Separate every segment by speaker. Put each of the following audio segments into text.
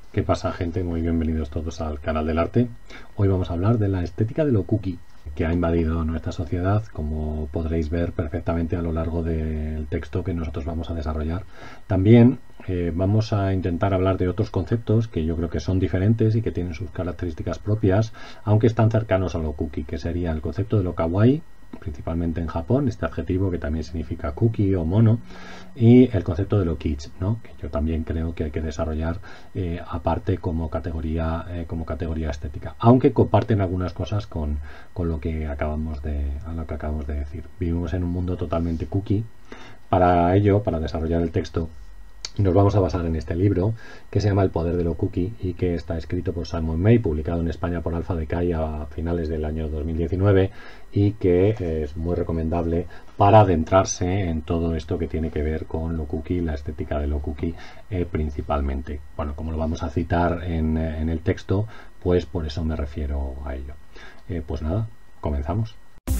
Speaker 1: ¿Qué pasa, gente? Muy bienvenidos todos al canal del arte. Hoy vamos a hablar de la estética de lo cookie que ha invadido nuestra sociedad, como podréis ver perfectamente a lo largo del texto que nosotros vamos a desarrollar. También vamos a intentar hablar de otros conceptos que yo creo que son diferentes y que tienen sus características propias, aunque están cercanos a lo cookie, que sería el concepto de lo kawaii, principalmente en Japón, este adjetivo que también significa cookie o mono, y el concepto de lo kitsch, ¿no? Que yo también creo que hay que desarrollar aparte como categoría estética, aunque comparten algunas cosas con lo que acabamos de decir. Vivimos en un mundo totalmente cookie. Para ello, para desarrollar el texto, nos vamos a basar en este libro que se llama El poder de lo cookie y que está escrito por Simon May, publicado en España por Alpha Decay a finales del año 2019 y que es muy recomendable para adentrarse en todo esto que tiene que ver con lo cookie, la estética de lo cookie principalmente. Bueno, como lo vamos a citar en el texto, pues por eso me refiero a ello. Pues nada, comenzamos.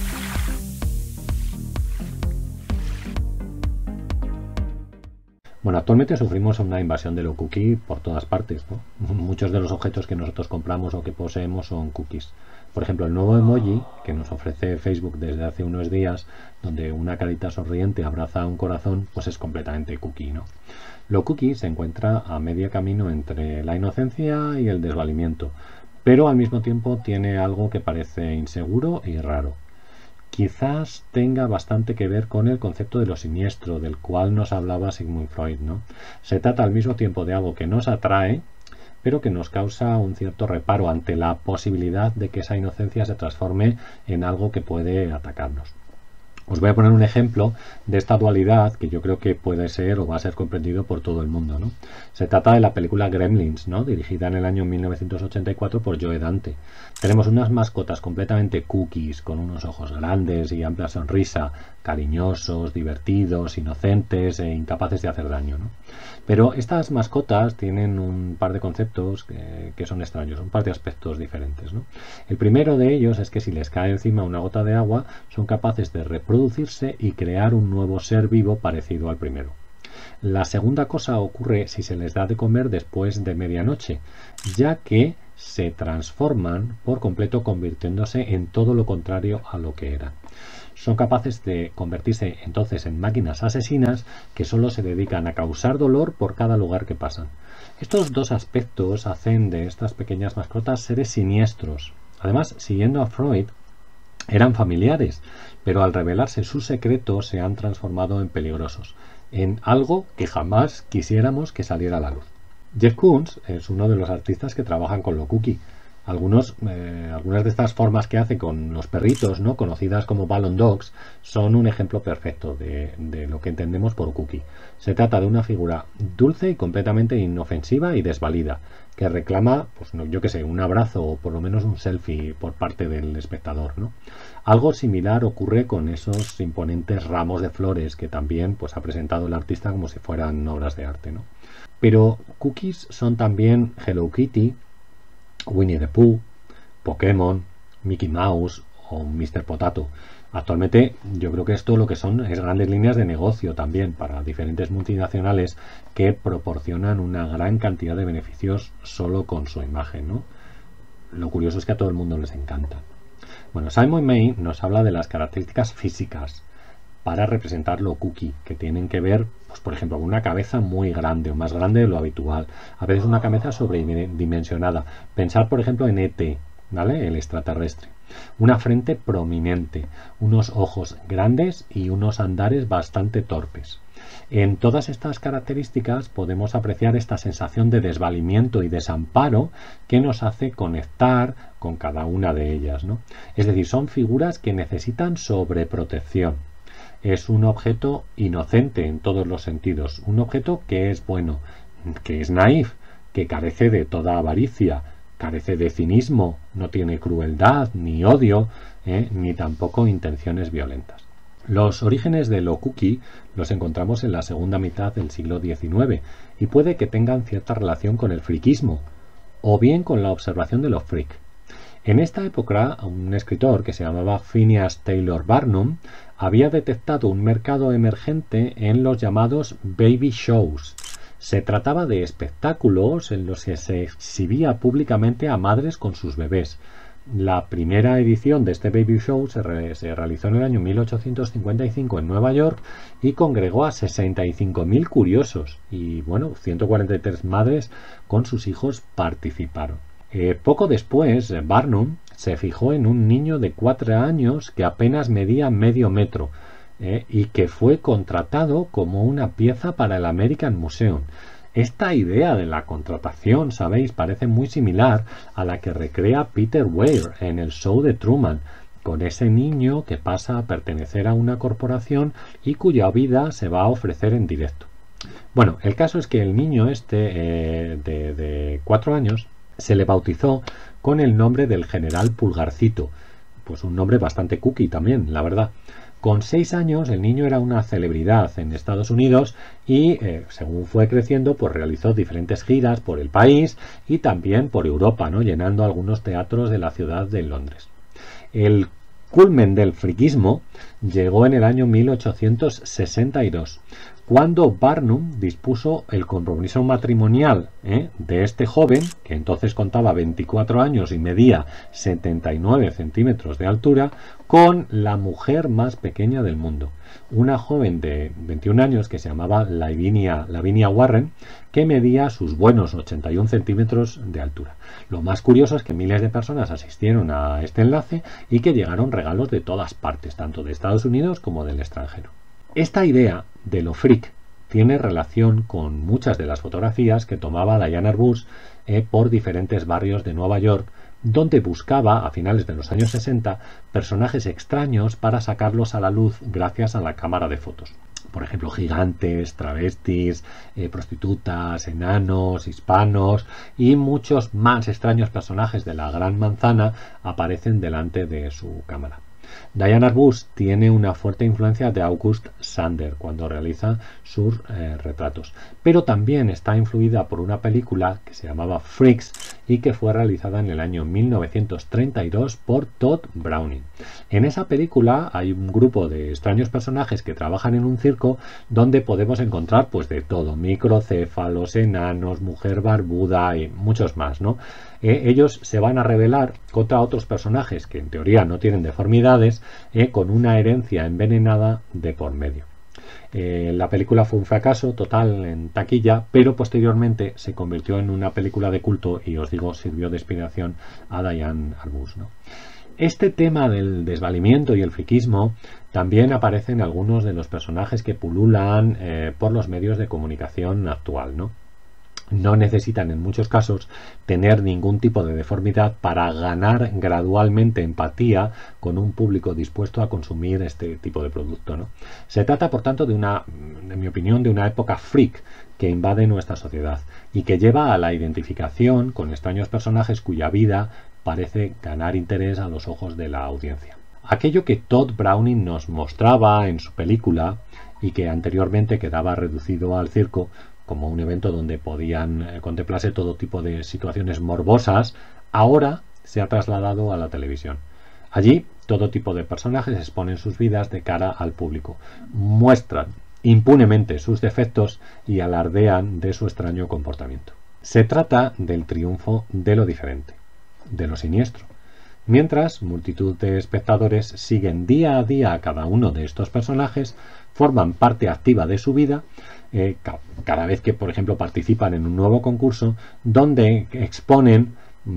Speaker 1: Bueno, actualmente sufrimos una invasión de lo cookie por todas partes, ¿no? Muchos de los objetos que nosotros compramos o que poseemos son cookies. Por ejemplo, el nuevo emoji que nos ofrece Facebook desde hace unos días, donde una carita sonriente abraza un corazón, pues es completamente cookie, ¿no? Lo cookie se encuentra a medio camino entre la inocencia y el desvalimiento, pero al mismo tiempo tiene algo que parece inseguro y raro. Quizás tenga bastante que ver con el concepto de lo siniestro, del cual nos hablaba Sigmund Freud, ¿no? Se trata al mismo tiempo de algo que nos atrae, pero que nos causa un cierto reparo ante la posibilidad de que esa inocencia se transforme en algo que puede atacarnos. Os voy a poner un ejemplo de esta dualidad que yo creo que puede ser o va a ser comprendido por todo el mundo, ¿no? Se trata de la película Gremlins, ¿no? Dirigida en el año 1984 por Joe Dante. Tenemos unas mascotas completamente cookies, con unos ojos grandes y amplia sonrisa, cariñosos, divertidos, inocentes e incapaces de hacer daño, ¿no? Pero estas mascotas tienen un par de conceptos que son extraños, un par de aspectos diferentes, ¿no? El primero de ellos es que si les cae encima una gota de agua, son capaces de reproducirse y crear un nuevo ser vivo parecido al primero. La segunda cosa ocurre si se les da de comer después de medianoche, ya que se transforman por completo convirtiéndose en todo lo contrario a lo que eran. Son capaces de convertirse entonces en máquinas asesinas que solo se dedican a causar dolor por cada lugar que pasan. Estos dos aspectos hacen de estas pequeñas mascotas seres siniestros. Además, siguiendo a Freud, eran familiares, pero al revelarse su secreto se han transformado en peligrosos, en algo que jamás quisiéramos que saliera a la luz. Jeff Koons es uno de los artistas que trabajan con lo cookie. Algunas de estas formas que hace con los perritos, ¿no?, conocidas como Balloon Dogs, son un ejemplo perfecto de lo que entendemos por cookie. Se trata de una figura dulce y completamente inofensiva y desvalida, que reclama, pues no, yo qué sé, un abrazo o por lo menos un selfie por parte del espectador, ¿no? Algo similar ocurre con esos imponentes ramos de flores que también pues ha presentado el artista como si fueran obras de arte, ¿no? Pero cookies son también Hello Kitty, Winnie the Pooh, Pokémon, Mickey Mouse o Mr. Potato. Actualmente yo creo que esto lo que son es grandes líneas de negocio también para diferentes multinacionales que proporcionan una gran cantidad de beneficios solo con su imagen, ¿no? Lo curioso es que a todo el mundo les encanta. Bueno, Simon May nos habla de las características físicas para representar lo cookie, que tienen que ver, pues por ejemplo, con una cabeza muy grande o más grande de lo habitual, a veces una cabeza sobredimensionada. Pensar, por ejemplo, en E.T., ¿vale?, el extraterrestre. Una frente prominente, unos ojos grandes y unos andares bastante torpes. En todas estas características podemos apreciar esta sensación de desvalimiento y desamparo que nos hace conectar con cada una de ellas, ¿no? Es decir, son figuras que necesitan sobreprotección. Es un objeto inocente en todos los sentidos, un objeto que es bueno, que es naif, que carece de toda avaricia, carece de cinismo, no tiene crueldad, ni odio, ni tampoco intenciones violentas. Los orígenes de lo cookie los encontramos en la segunda mitad del siglo XIX y puede que tengan cierta relación con el friquismo o bien con la observación de lo freak. En esta época, un escritor que se llamaba Phineas Taylor Barnum había detectado un mercado emergente en los llamados baby shows, Se trataba de espectáculos en los que se exhibía públicamente a madres con sus bebés. La primera edición de este baby show se realizó en el año 1855 en Nueva York y congregó a 65.000 curiosos y, bueno, 143 madres con sus hijos participaron. Poco después, Barnum se fijó en un niño de 4 años que apenas medía medio metro y que fue contratado como una pieza para el American Museum. Esta idea de la contratación, sabéis, parece muy similar a la que recrea Peter Weir en el show de Truman, con ese niño que pasa a pertenecer a una corporación y cuya vida se va a ofrecer en directo. Bueno, el caso es que el niño este de 4 años se le bautizó con el nombre del general Pulgarcito, pues un nombre bastante cookie también, la verdad. Con 6 años el niño era una celebridad en Estados Unidos y según fue creciendo pues realizó diferentes giras por el país y también por Europa, ¿no? Llenando algunos teatros de la ciudad de Londres. El culmen del friquismo llegó en el año 1862, cuando Barnum dispuso el compromiso matrimonial de este joven, que entonces contaba 24 años y medía 79 centímetros de altura, con la mujer más pequeña del mundo, una joven de 21 años que se llamaba Lavinia Warren, que medía sus buenos 81 centímetros de altura. Lo más curioso es que miles de personas asistieron a este enlace y que llegaron regalos de todas partes, tanto de Estados Unidos como del extranjero. Esta idea de lo freak tiene relación con muchas de las fotografías que tomaba Diane Arbus por diferentes barrios de Nueva York, donde buscaba, a finales de los años 60, personajes extraños para sacarlos a la luz gracias a la cámara de fotos. Por ejemplo, gigantes, travestis, prostitutas, enanos, hispanos y muchos más extraños personajes de la Gran Manzana aparecen delante de su cámara. Diane Arbus tiene una fuerte influencia de August Sander cuando realiza sus retratos, pero también está influida por una película que se llamaba Freaks y que fue realizada en el año 1932 por Todd Browning. En esa película hay un grupo de extraños personajes que trabajan en un circo donde podemos encontrar pues de todo, microcéfalos, enanos, mujer barbuda y muchos más, ¿no? Ellos se van a rebelar contra otros personajes que en teoría no tienen deformidades, con una herencia envenenada de por medio. La película fue un fracaso total en taquilla, pero posteriormente se convirtió en una película de culto y, os digo, sirvió de inspiración a Diane Arbus, ¿no? Este tema del desvalimiento y el friquismo también aparece en algunos de los personajes que pululan por los medios de comunicación actual, ¿no? No necesitan en muchos casos tener ningún tipo de deformidad para ganar gradualmente empatía con un público dispuesto a consumir este tipo de producto, ¿no? Se trata, por tanto, en mi opinión, de una época freak que invade nuestra sociedad y que lleva a la identificación con extraños personajes cuya vida parece ganar interés a los ojos de la audiencia. Aquello que Todd Browning nos mostraba en su película y que anteriormente quedaba reducido al circo como un evento donde podían contemplarse todo tipo de situaciones morbosas, ahora se ha trasladado a la televisión. Allí todo tipo de personajes exponen sus vidas de cara al público, muestran impunemente sus defectos y alardean de su extraño comportamiento. Se trata del triunfo de lo diferente, de lo siniestro. Mientras, multitud de espectadores siguen día a día a cada uno de estos personajes, forman parte activa de su vida, cada vez que, por ejemplo, participan en un nuevo concurso, donde exponen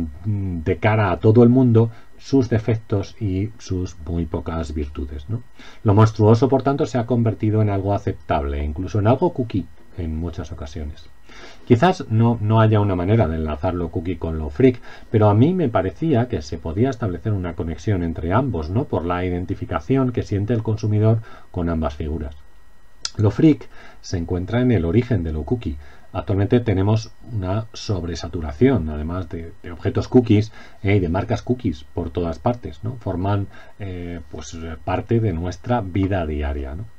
Speaker 1: de cara a todo el mundo sus defectos y sus muy pocas virtudes, ¿no? Lo monstruoso, por tanto, se ha convertido en algo aceptable, incluso en algo cookie en muchas ocasiones. Quizás no haya una manera de enlazar lo cookie con lo freak, pero a mí me parecía que se podía establecer una conexión entre ambos, ¿no? Por la identificación que siente el consumidor con ambas figuras. Lo freak se encuentra en el origen de lo cookie. Actualmente tenemos una sobresaturación, además de objetos cookies y de marcas cookies por todas partes, ¿no? Forman pues parte de nuestra vida diaria, ¿no?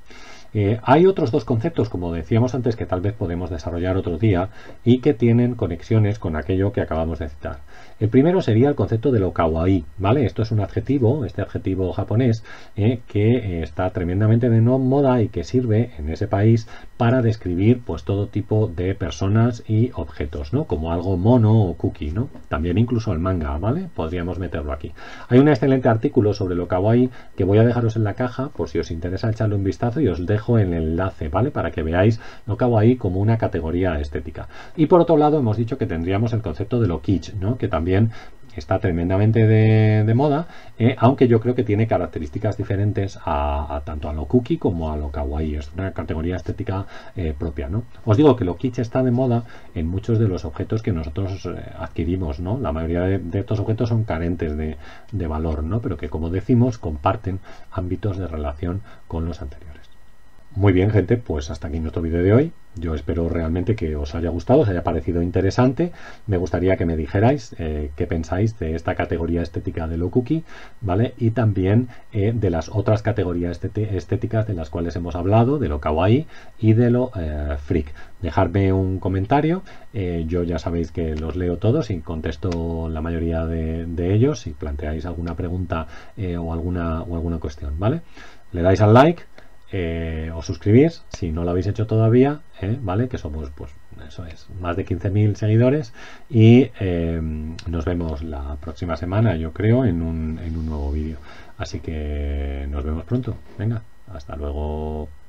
Speaker 1: Hay otros dos conceptos, como decíamos antes, que tal vez podemos desarrollar otro día y que tienen conexiones con aquello que acabamos de citar. El primero sería el concepto de lo kawaii, ¿vale? Esto es un adjetivo, este adjetivo japonés, que está tremendamente de moda y que sirve en ese país para describir pues todo tipo de personas y objetos, ¿no? Como algo mono o cookie, ¿no? También incluso el manga, ¿vale? Podríamos meterlo aquí. Hay un excelente artículo sobre lo kawaii que voy a dejaros en la caja por si os interesa echarle un vistazo y os dejo el enlace, ¿vale? Para que veáis lo kawaii como una categoría estética. Y por otro lado hemos dicho que tendríamos el concepto de lo kitsch, ¿no? Que también está tremendamente de moda, aunque yo creo que tiene características diferentes a tanto a lo cookie como a lo kawaii. Es una categoría estética propia, ¿no? Os digo que lo kitsch está de moda en muchos de los objetos que nosotros adquirimos, ¿no? La mayoría de estos objetos son carentes de valor, ¿no? Pero que, como decimos, comparten ámbitos de relación con los anteriores. Muy bien, gente, pues hasta aquí nuestro vídeo de hoy. Yo espero realmente que os haya gustado, os haya parecido interesante. Me gustaría que me dijerais qué pensáis de esta categoría estética de lo cookie, ¿vale? Y también de las otras categorías estéticas de las cuales hemos hablado, de lo kawaii y de lo freak. Dejadme un comentario, yo ya sabéis que los leo todos y contesto la mayoría de ellos si planteáis alguna pregunta o alguna cuestión, ¿vale? Le dais al like. Os suscribís si no lo habéis hecho todavía, ¿vale? Que somos, pues, eso es, más de 15.000 seguidores y nos vemos la próxima semana, yo creo, en un nuevo vídeo. Así que nos vemos pronto. Venga, hasta luego.